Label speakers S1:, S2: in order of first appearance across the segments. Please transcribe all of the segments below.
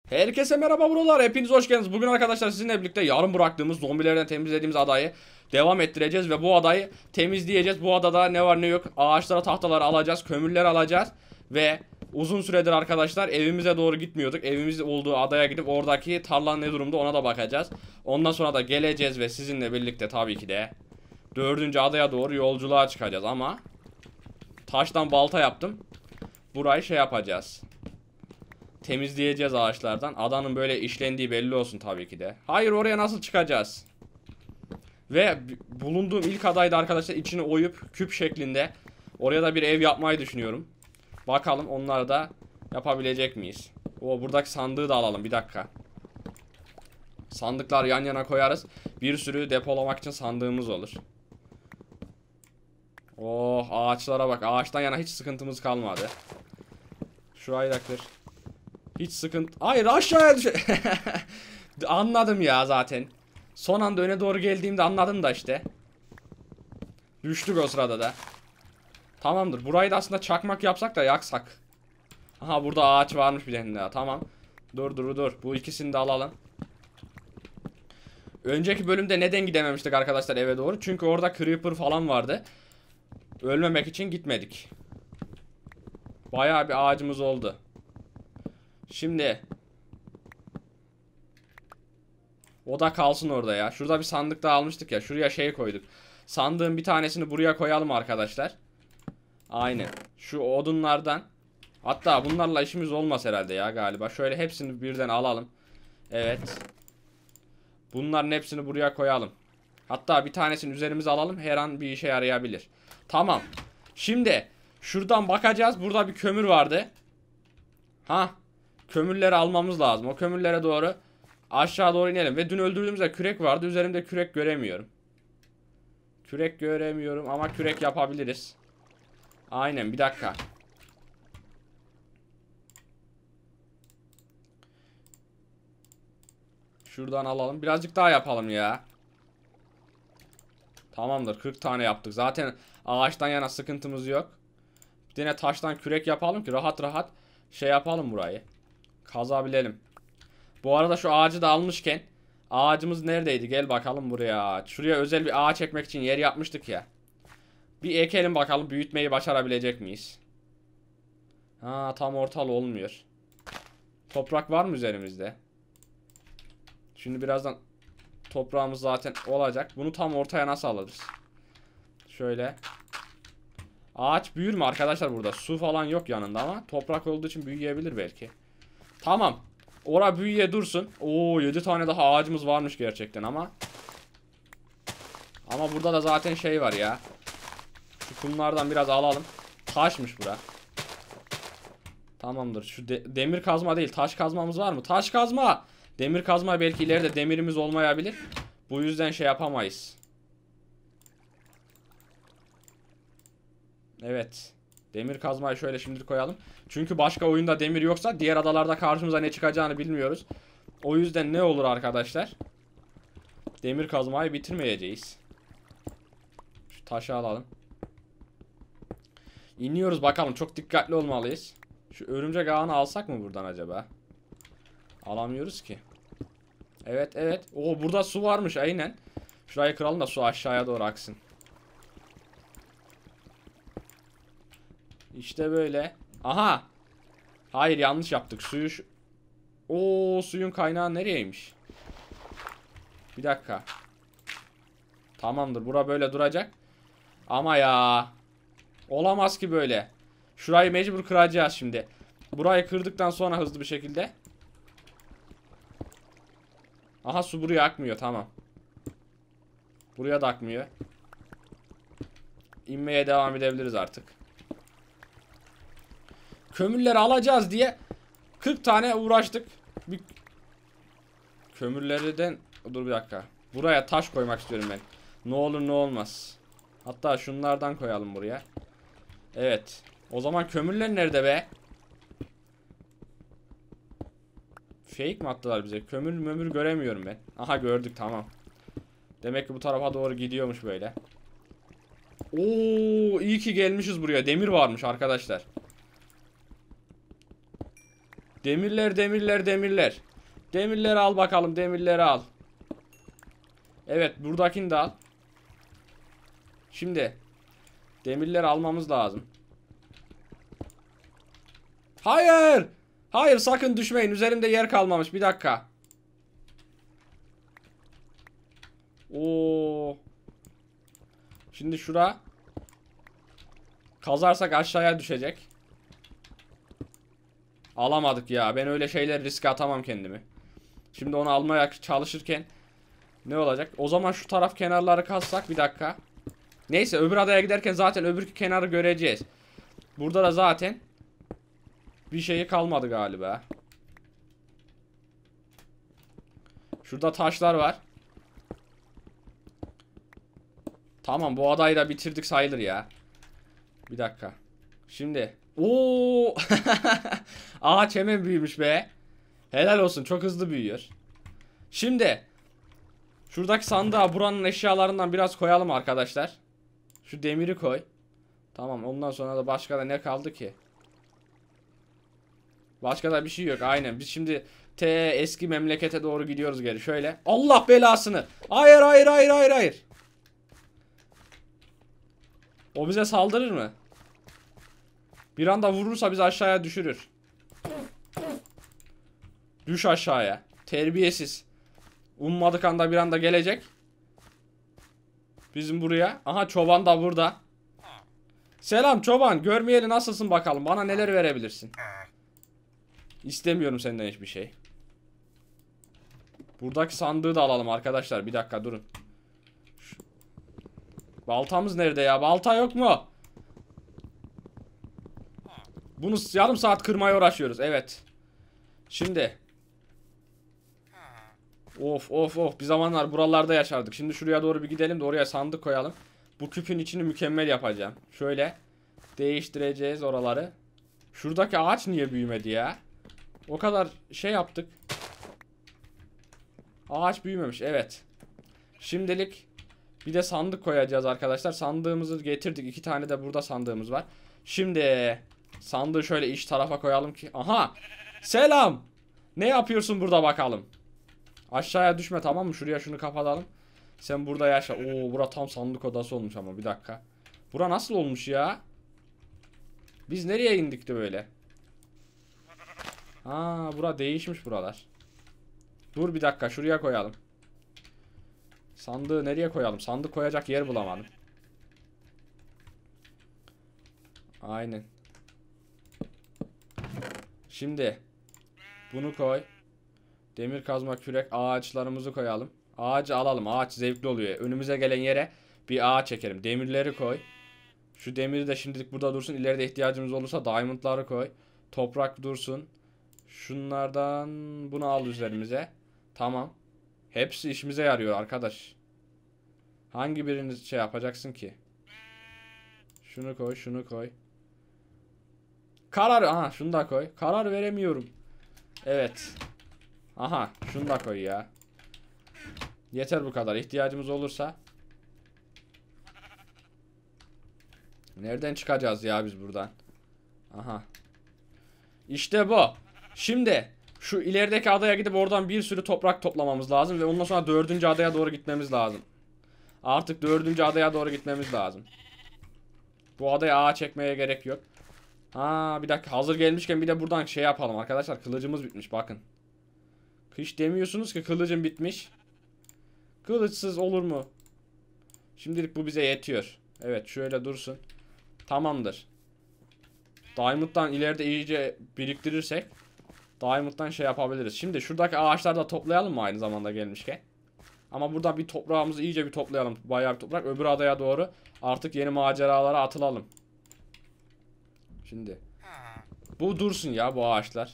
S1: Herkese merhaba buralar. Hepiniz hoş geldiniz. Bugün arkadaşlar sizinle birlikte yarım bıraktığımız zombilerden temizlediğimiz adayı devam ettireceğiz ve bu adayı temizleyeceğiz. Bu adada ne var ne yok ağaçlara tahtaları alacağız, kömürleri alacağız ve uzun süredir arkadaşlar evimize doğru gitmiyorduk. Evimiz olduğu adaya gidip oradaki tarlanın ne durumda ona da bakacağız. Ondan sonra da geleceğiz ve sizinle birlikte tabii ki de 4. adaya doğru yolculuğa çıkacağız ama taştan balta yaptım. Burayı şey yapacağız. Temizleyeceğiz ağaçlardan. Adanın böyle işlendiği belli olsun tabii ki de. Hayır, oraya nasıl çıkacağız? Ve bulunduğum ilk adayda arkadaşlar içini oyup küp şeklinde oraya da bir ev yapmayı düşünüyorum. Bakalım onları da yapabilecek miyiz? Buradaki sandığı da alalım bir dakika. Sandıklar yan yana koyarız. Bir sürü depolamak için sandığımız olur. Oh, ağaçlara bak. Ağaçtan yana hiç sıkıntımız kalmadı. Şurayı da kır. Hiç sıkıntı. Hayır, aşağıya düş. Anladım ya zaten. Son anda öne doğru geldiğimde anladım da işte. Düştük o sırada da. Tamamdır. Burayı da aslında çakmak yapsak da yaksak. Aha, burada ağaç varmış bir tane daha. Tamam. Dur. Bu ikisini de alalım. Önceki bölümde neden gidememiştik arkadaşlar eve doğru? Çünkü orada creeper falan vardı. Ölmemek için gitmedik. Bayağı bir ağacımız oldu. Şimdi o da kalsın orada ya. Şurada bir sandık da almıştık ya. Şuraya şey koyduk. Sandığın bir tanesini buraya koyalım arkadaşlar. Aynen. Şu odunlardan. Hatta bunlarla işimiz olmaz herhalde ya galiba. Şöyle hepsini birden alalım. Evet. Bunların hepsini buraya koyalım. Hatta bir tanesini üzerimize alalım. Her an bir işe yarayabilir. Tamam. Şimdi şuradan bakacağız. Burada bir kömür vardı. Ha. Kömürleri almamız lazım. O kömürlere doğru aşağı doğru inelim. Ve dün öldürdüğümüzde kürek vardı. Üzerimde kürek göremiyorum. Kürek göremiyorum ama kürek yapabiliriz. Aynen, bir dakika. Şuradan alalım. Birazcık daha yapalım ya. Tamamdır, 40 tane yaptık. Zaten ağaçtan yana sıkıntımız yok. Bir tane taştan kürek yapalım ki rahat rahat şey yapalım burayı. Kazabilelim. Bu arada şu ağacı da almışken ağacımız neredeydi? Gel bakalım buraya. Şuraya özel bir ağaç ekmek için yer yapmıştık ya. Bir ekelim bakalım, büyütmeyi başarabilecek miyiz? Ha, tam ortalı olmuyor. Toprak var mı üzerimizde? Şimdi birazdan toprağımız zaten olacak. Bunu tam ortaya nasıl alırız? Şöyle. Ağaç büyür mü arkadaşlar burada? Su falan yok yanında ama toprak olduğu için büyüyebilir belki. Tamam. Ora büyüye dursun. Oo, 7 tane daha ağacımız varmış gerçekten ama. Ama burada da zaten şey var ya. Şu kumlardan biraz alalım. Taşmış bura. Tamamdır. Şu demir kazma değil, taş kazmamız var mı? Taş kazma. Demir kazma, belki ileride demirimiz olmayabilir. Bu yüzden şey yapamayız. Evet. Demir kazmayı şöyle şimdilik koyalım. Çünkü başka oyunda demir yoksa diğer adalarda karşımıza ne çıkacağını bilmiyoruz. O yüzden ne olur arkadaşlar? Demir kazmayı bitirmeyeceğiz. Şu taşı alalım. İniyoruz bakalım. Çok dikkatli olmalıyız. Şu örümcek ağını alsak mı buradan acaba? Alamıyoruz ki. Evet. Oo, burada su varmış aynen. Şurayı kıralım da su aşağıya doğru aksın. İşte böyle. Aha. Hayır, yanlış yaptık. Oo, suyun kaynağı nereyeymiş? Bir dakika. Tamamdır. Bura böyle duracak. Ama ya. Olamaz ki böyle. Şurayı mecbur kıracağız şimdi. Burayı kırdıktan sonra hızlı bir şekilde. Aha, su buraya akmıyor. Tamam. Buraya da akmıyor. İnmeye devam edebiliriz artık. Kömürleri alacağız diye 40 tane uğraştık. Kömürlerden... Dur bir dakika. Buraya taş koymak istiyorum ben. Ne olur ne olmaz. Hatta şunlardan koyalım buraya. Evet. O zaman kömürler nerede be? Fake mi attılar bize? Kömür göremiyorum ben. Aha, gördük, tamam. Demek ki bu tarafa doğru gidiyormuş böyle. Oo, iyi ki gelmişiz buraya. Demir varmış arkadaşlar. Demirler, demirler, demirler. Demirleri al bakalım, demirleri al. Evet, buradakini de al. Şimdi demirleri almamız lazım. Hayır! Hayır, sakın düşmeyin. Üzerimde yer kalmamış. Bir dakika. Oo. Şimdi şura kazarsak aşağıya düşecek. Alamadık ya. Ben öyle şeyler riske atamam kendimi. Şimdi onu almaya çalışırken ne olacak? O zaman şu taraf kenarları kazsak, bir dakika. Neyse, öbür adaya giderken zaten öbür kenarı göreceğiz. Burada da zaten bir şeyi kalmadı galiba. Şurada taşlar var. Tamam, bu adayı da bitirdik sayılır ya. Bir dakika. Şimdi. Oo! Ağaç hemen büyümüş be. Helal olsun, çok hızlı büyüyor. Şimdi şuradaki sandığa buranın eşyalarından biraz koyalım arkadaşlar. Şu demiri koy. Tamam, ondan sonra da başka da ne kaldı ki? Başka da bir şey yok, aynen. Biz şimdi eski memlekete doğru gidiyoruz geri. Şöyle. Allah belasını. Hayır, hayır, hayır, hayır, hayır. O bize saldırır mı? Bir anda vurursa bizi aşağıya düşürür. Düş aşağıya. Terbiyesiz. Ummadık anda bir anda gelecek. Bizim buraya. Aha, çoban da burada. Selam çoban. Görmeyeli nasılsın bakalım. Bana neler verebilirsin? İstemiyorum senden hiçbir şey. Buradaki sandığı da alalım arkadaşlar. Bir dakika durun. Baltamız nerede ya? Balta yok mu? Bunu yarım saat kırmaya uğraşıyoruz. Evet. Şimdi. Of of of. Bir zamanlar buralarda yaşardık. Şimdi şuraya doğru bir gidelim de oraya sandık koyalım. Bu küpün içini mükemmel yapacağım. Şöyle. Değiştireceğiz oraları. Şuradaki ağaç niye büyümedi ya? O kadar şey yaptık. Ağaç büyümemiş. Evet. Şimdilik bir de sandık koyacağız arkadaşlar. Sandığımızı getirdik. 2 tane de burada sandığımız var. Şimdi sandığı şöyle iç tarafa koyalım ki. Aha. Selam. Ne yapıyorsun burada bakalım. Aşağıya düşme, tamam mı? Şuraya şunu kapatalım. Sen burada yaşa. Oo, bura tam sandık odası olmuş ama bir dakika. Bura nasıl olmuş ya? Biz nereye indik de böyle? Aa, bura değişmiş buralar. Dur bir dakika, şuraya koyalım. Sandığı nereye koyalım? Sandık koyacak yer bulamadım. Aynen. Şimdi bunu koy. Demir kazma, kürek, ağaçlarımızı koyalım. Ağacı alalım. Ağaç zevkli oluyor. Önümüze gelen yere bir ağaç çekelim. Demirleri koy. Şu demiri de şimdilik burada dursun. İleride ihtiyacımız olursa diamondları koy. Toprak dursun. Şunlardan bunu al üzerimize. Tamam. Hepsi işimize yarıyor arkadaş. Hangi birini şey yapacaksın ki? Şunu koy, şunu koy. Aha, şunu da koy. Karar veremiyorum. Evet. Aha, şunu da koy ya. Yeter bu kadar. İhtiyacımız olursa. Nereden çıkacağız ya biz buradan? Aha. İşte bu. Şimdi şu ilerideki adaya gidip oradan bir sürü toprak toplamamız lazım ve ondan sonra 4. adaya doğru gitmemiz lazım. Artık 4. adaya doğru gitmemiz lazım. Bu adaya ağa çekmeye gerek yok. Ha, bir dakika, hazır gelmişken bir de buradan şey yapalım arkadaşlar. Kılıcımız bitmiş, bakın. Hiç demiyorsunuz ki kılıcım bitmiş. Kılıçsız olur mu? Şimdilik bu bize yetiyor. Evet, şöyle dursun. Tamamdır. Diamond'dan ileride iyice biriktirirsek Diamond'dan şey yapabiliriz. Şimdi şuradaki ağaçları da toplayalım mı aynı zamanda gelmişken? Ama burada bir toprağımızı iyice bir toplayalım. Bayağı bir toprak. Öbür adaya doğru artık yeni maceralara atılalım. Şimdi. Bu dursun ya, bu ağaçlar.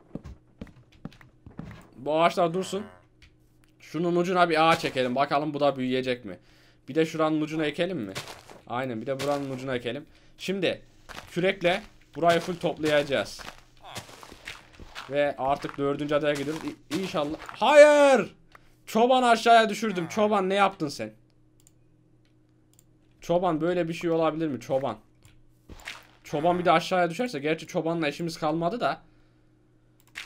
S1: Bu ağaçlar dursun. Şunun ucuna bir ağaç çekelim. Bakalım bu da büyüyecek mi? Bir de şuranın ucuna ekelim mi? Aynen, bir de buranın ucuna ekelim. Şimdi kürekle burayı full toplayacağız. Ve artık 4. adaya gidiyoruz. İnşallah. Hayır! Çoban aşağıya düşürdüm. Çoban, ne yaptın sen? Çoban, böyle bir şey olabilir mi? Çoban. Çoban bir de aşağıya düşerse. Gerçi çobanla işimiz kalmadı da.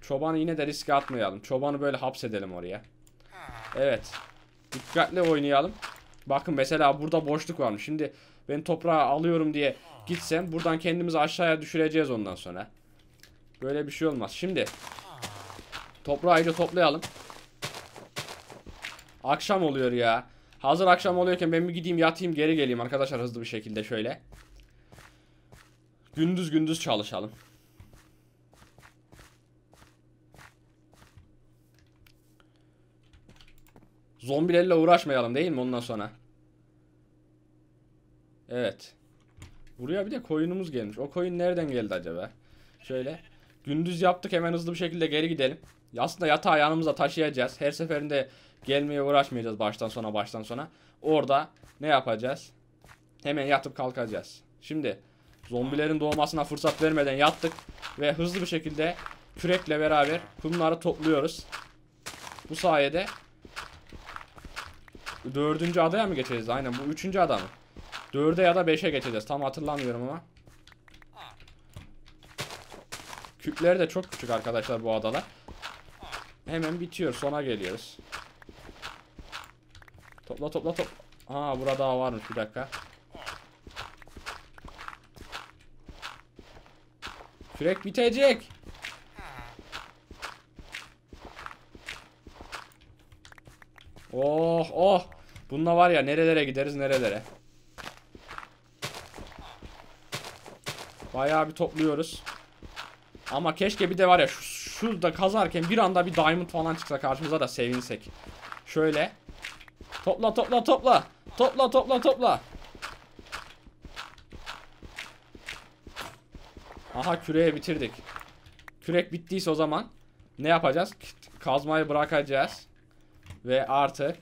S1: Çobanı yine de riske atmayalım. Çobanı böyle hapsedelim oraya. Evet. Dikkatli oynayalım. Bakın mesela burada boşluk varmış. Şimdi ben toprağı alıyorum diye gitsem buradan kendimizi aşağıya düşüreceğiz ondan sonra. Böyle bir şey olmaz. Şimdi toprağı iyice toplayalım. Akşam oluyor ya. Hazır akşam oluyorken ben bir gideyim yatayım geri geleyim arkadaşlar hızlı bir şekilde şöyle. Gündüz gündüz çalışalım. Zombilerle uğraşmayalım değil mi ondan sonra? Evet. Buraya bir de koyunumuz gelmiş. O koyun nereden geldi acaba? Şöyle. Gündüz yaptık hemen hızlı bir şekilde geri gidelim. Aslında yatağı yanımıza taşıyacağız. Her seferinde gelmeye uğraşmayacağız baştan sona. Orada ne yapacağız? Hemen yatıp kalkacağız. Şimdi zombilerin doğmasına fırsat vermeden yattık. Ve hızlı bir şekilde kürekle beraber kumları topluyoruz. Bu sayede 4. adaya mı geçeceğiz? Aynen bu 3. ada mı? 4'e ya da 5'e geçeceğiz. Tam hatırlamıyorum ama. Küpleri de çok küçük arkadaşlar bu adalar. Hemen bitiyor. Sona geliyoruz. Topla topla topla. Aa burada daha varmış bir dakika. Kürek bitecek. Oh oh. Bununla var ya nerelere gideriz nerelere. Bayağı bir topluyoruz. Ama keşke bir de var ya şurada kazarken bir anda bir diamond falan çıksa karşımıza da sevinsek. Şöyle. Topla topla topla. Topla topla topla. Aha küreği bitirdik. Kürek bittiyse o zaman ne yapacağız? Kazmayı bırakacağız. Ve artık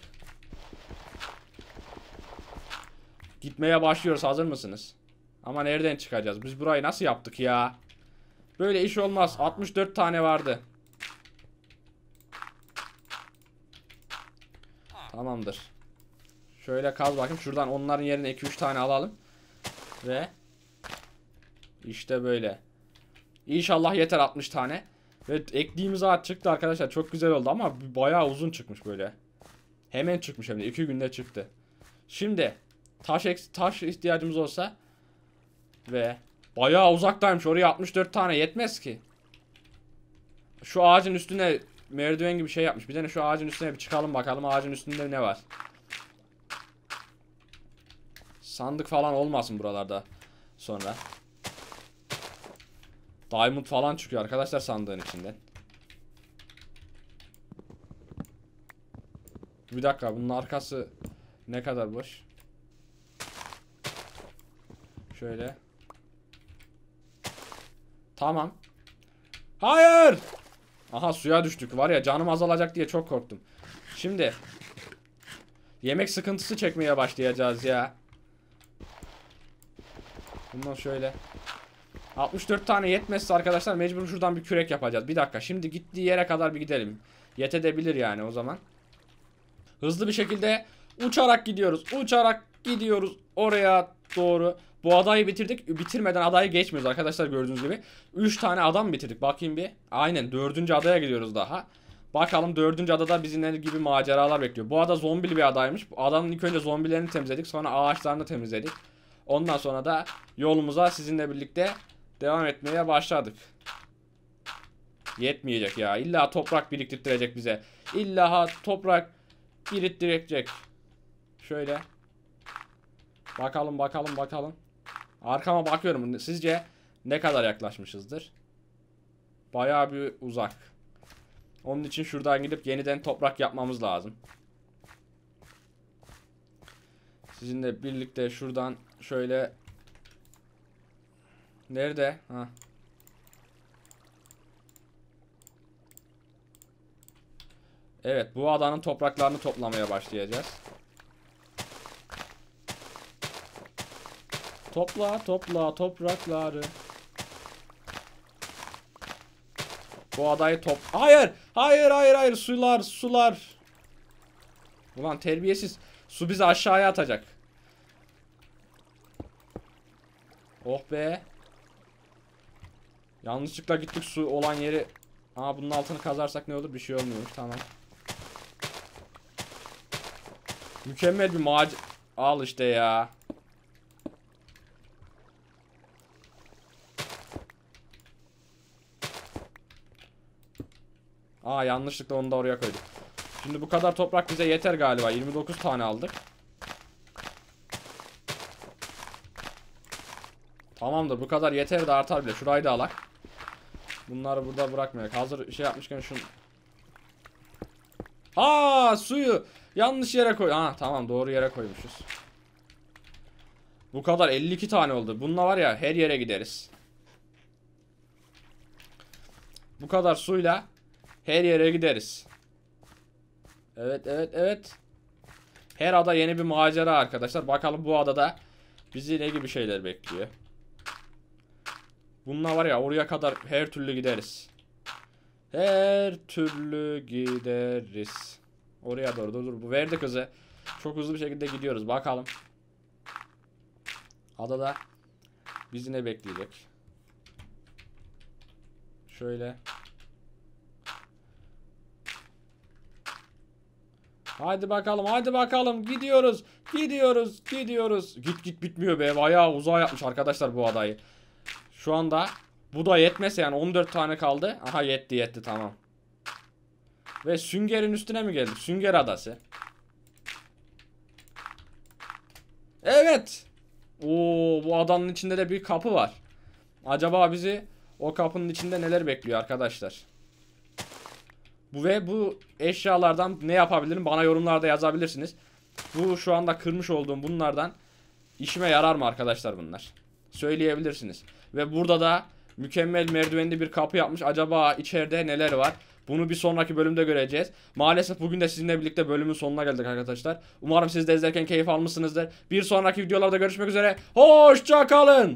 S1: gitmeye başlıyoruz. Hazır mısınız? Ama nereden çıkacağız? Biz burayı nasıl yaptık ya? Böyle iş olmaz. 64 tane vardı. Tamamdır. Şöyle kaz bakayım. Şuradan onların yerine 2-3 tane alalım. Ve işte böyle. İnşallah yeter 60 tane. Ve ektiğimiz ağaç çıktı arkadaşlar. Çok güzel oldu ama bayağı uzun çıkmış böyle. Hemen çıkmış hem de. 2 günde çıktı. Şimdi taş ihtiyacımız olsa ve bayağı uzaktaymış. Oraya 64 tane yetmez ki. Şu ağacın üstüne merdiven gibi şey yapmış. Bir tane şu ağacın üstüne bir çıkalım bakalım. Ağacın üstünde ne var? Sandık falan olmasın buralarda sonra. Diamond falan çıkıyor arkadaşlar sandığın içinden. Bir dakika bunun arkası ne kadar boş? Şöyle. Tamam. Hayır! Aha suya düştük. Var ya canım azalacak diye çok korktum. Şimdi yemek sıkıntısı çekmeye başlayacağız ya. Bundan şöyle 64 tane yetmezse arkadaşlar mecbur şuradan bir kürek yapacağız. Bir dakika şimdi gittiği yere kadar bir gidelim. Yetebilir yani o zaman. Hızlı bir şekilde uçarak gidiyoruz. Uçarak gidiyoruz oraya doğru. Bu adayı bitirdik. Bitirmeden adayı geçmiyoruz arkadaşlar gördüğünüz gibi. 3 tane adam bitirdik. Bakayım bir. Aynen 4. adaya gidiyoruz daha. Bakalım 4. adada bizi ne gibi maceralar bekliyor. Bu ada zombili bir adaymış. Adanın ilk önce zombilerini temizledik. Sonra ağaçlarını temizledik. Ondan sonra da yolumuza sizinle birlikte devam etmeye başladık. Yetmeyecek ya. İlla toprak biriktirecek bize. İlla toprak biriktirecek. Şöyle. Bakalım bakalım bakalım. Arkama bakıyorum. Sizce ne kadar yaklaşmışızdır? Bayağı bir uzak. Onun için şuradan gidip yeniden toprak yapmamız lazım. Sizinle birlikte şuradan şöyle. Nerede? Ha. Evet bu adanın topraklarını toplamaya başlayacağız. Topla topla toprakları. Bu adayı Hayır! Hayır hayır hayır sular sular. Ulan terbiyesiz. Su bizi aşağıya atacak. Oh be. Yanlışlıkla gittik su olan yeri Aa, bunun altını kazarsak ne olur? Bir şey olmuyormuş. Tamam. Mükemmel bir al işte ya. Aa, yanlışlıkla onu da oraya koyduk. Şimdi bu kadar toprak bize yeter galiba. 29 tane aldık. Tamamdır, bu kadar yeter de artar bile. Şurayı da alak. Bunları burada bırakmayak. Hazır şey yapmışken şunu. Aa, suyu yanlış yere koy. Ha tamam, doğru yere koymuşuz. Bu kadar 52 tane oldu. Bununla var ya her yere gideriz. Bu kadar suyla her yere gideriz. Evet, evet, evet. Her ada yeni bir macera arkadaşlar. Bakalım bu adada bizi ne gibi şeyler bekliyor. Bununla var ya oraya kadar her türlü gideriz. Her türlü gideriz. Oraya doğru, dur. Bu verdi kızı. Çok hızlı bir şekilde gidiyoruz. Bakalım. Adada bizi ne bekleyecek? Şöyle. Hadi bakalım, hadi bakalım. Gidiyoruz. Gidiyoruz. Gidiyoruz. Git bitmiyor be. Bayağı uzağa yapmış arkadaşlar bu adayı. Şu anda bu da yetmese yani 14 tane kaldı. Aha, yetti tamam. Ve süngerin üstüne mi geldik? Sünger adası. Evet. Oo, bu adanın içinde de bir kapı var. Acaba bizi o kapının içinde neler bekliyor arkadaşlar? Bu eşyalardan ne yapabilirim? Bana yorumlarda yazabilirsiniz. Bu şu anda kırmış olduğum bunlardan işime yarar mı arkadaşlar bunlar? Söyleyebilirsiniz. Ve burada da mükemmel merdivenli bir kapı yapmış. Acaba içeride neler var? Bunu bir sonraki bölümde göreceğiz. Maalesef bugün de sizinle birlikte bölümün sonuna geldik arkadaşlar. Umarım siz de izlerken keyif almışsınızdır. Bir sonraki videolarda görüşmek üzere. Hoşça kalın.